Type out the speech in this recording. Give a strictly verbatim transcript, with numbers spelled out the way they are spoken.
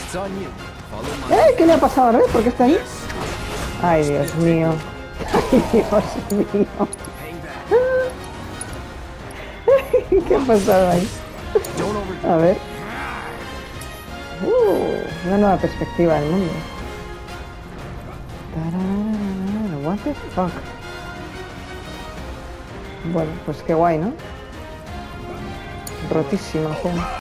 ¡Eh! ¿Qué le ha pasado a Red? ¿Por qué está ahí? Ay, Dios mío. Ay, Dios mío. ¿Qué ha pasado ahí? A ver. Uh, una nueva perspectiva del mundo. Tararara, what the fuck. Bueno, pues qué guay, ¿no? Rotísima, joder.